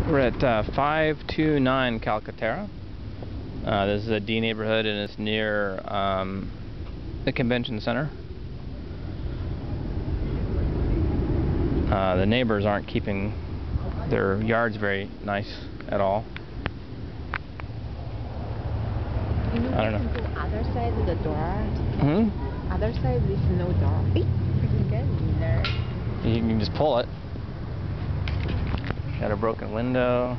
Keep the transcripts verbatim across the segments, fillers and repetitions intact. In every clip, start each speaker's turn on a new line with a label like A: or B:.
A: We're at uh, five two nine Calcaterra. Uh, this is a D neighborhood and it's near um, the convention center. Uh, the neighbors aren't keeping their yards very nice at all.
B: You know,
A: I don't know.
B: you can go other side of the door.
A: Hmm?
B: Other side with no door. Hey, you can get in there.
A: You can just pull it. Got a broken window.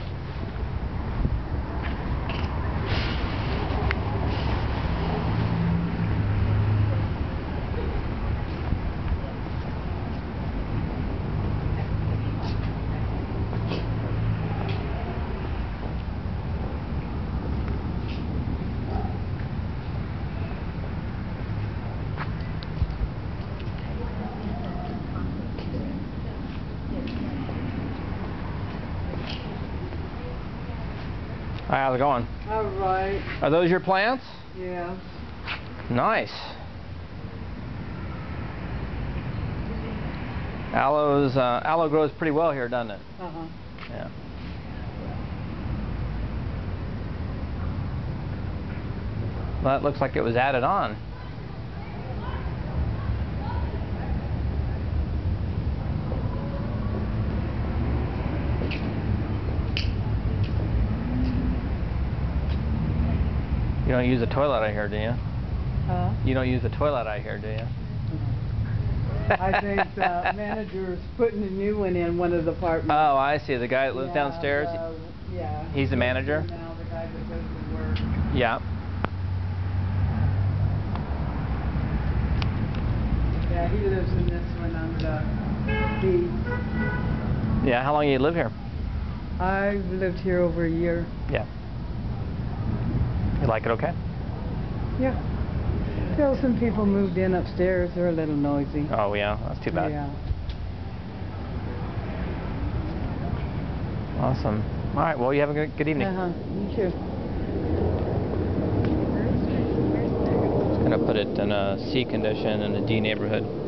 A: Hi, how's it going?
C: All right.
A: Are those your plants?
C: Yeah.
A: Nice. Aloe's, uh, aloe grows pretty well here, doesn't it?
C: Uh-huh.
A: Yeah. Well, that looks like it was added on. You don't use a toilet out here, do you?
C: Huh?
A: You don't use a toilet out here, do you?
C: I think the manager's putting a new one in one of the apartments.
A: Oh, I see. The guy that lives
C: Yeah,
A: downstairs?
C: the- yeah.
A: He's the manager?
C: Now the guy that does the work.
A: Yeah.
C: Yeah, he lives in this one on the beach.
A: Yeah, how long you live here?
C: I've lived here over a year.
A: Yeah. You like it okay?
C: Yeah. Still, some people moved in upstairs. They're a little noisy.
A: Oh, yeah. That's too bad.
C: Yeah.
A: Awesome. All right. Well, you have a good, good evening.
C: Uh-huh. You too.
A: Just going to put it in a C condition in the D neighborhood.